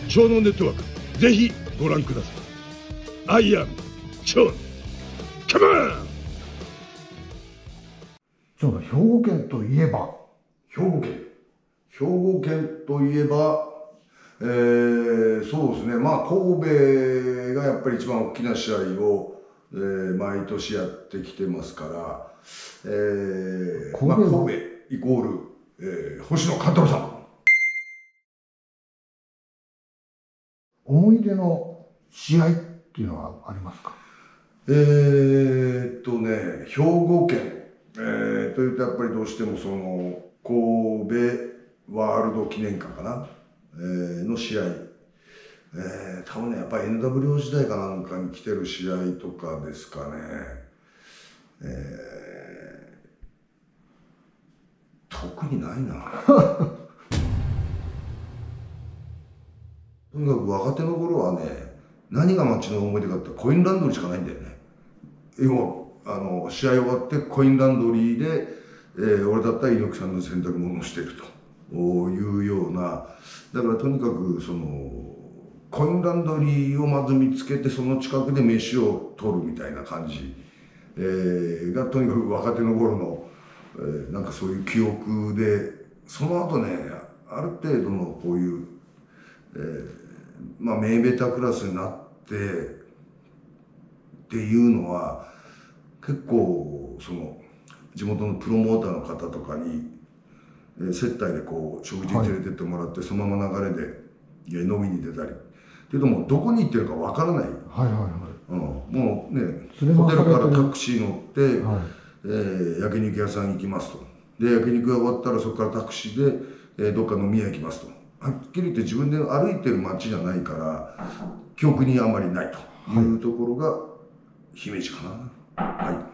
超能ネットワーク、ぜひご覧ください。アイアン超能、カモン。 ちょうど兵庫県といえば、 兵庫県といえば、そうですね、まあ神戸がやっぱり一番大きな試合を、毎年やってきてますから、まあ、神戸イコール、星野勘太郎さん。 思い出の試合っていうのはありますか？ 兵庫県、というとやっぱりどうしてもその神戸ワールド記念館かな、の試合、多分ねやっぱり NWO 時代かなんかに来てる試合とかですかね。特にないな。とにかく若手の頃はね、何が街の思い出かってコインランドリーしかないんだよね。要は試合終わってコインランドリーで、俺だったら猪木さんの洗濯物をしてるというような、だからとにかくそのコインランドリーをまず見つけて、その近くで飯を取るみたいな感じ、がとにかく若手の頃の、なんかそういう記憶で、その後ねある程度のこういう、まあ名ベータクラスになってっていうのは結構その地元のプロモーターの方とかに接待でこう食事に連れてってもらって、そのまま流れで飲みに出たりっていうと、もうどこに行ってるかわからない、もうねホテルからタクシー乗って、焼肉屋さん行きますと。で焼肉が終わったらそこからタクシーで、どっか飲み屋行きますと。はっきり言って自分で歩いてる街じゃないから記憶にあんまりないというところが姫路かな。はい。